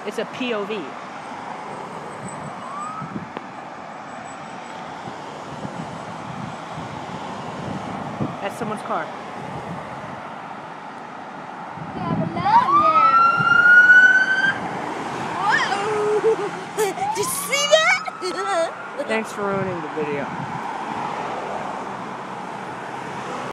It's a POV. That's someone's car. Whoa! Did you see that? Thanks for ruining the video.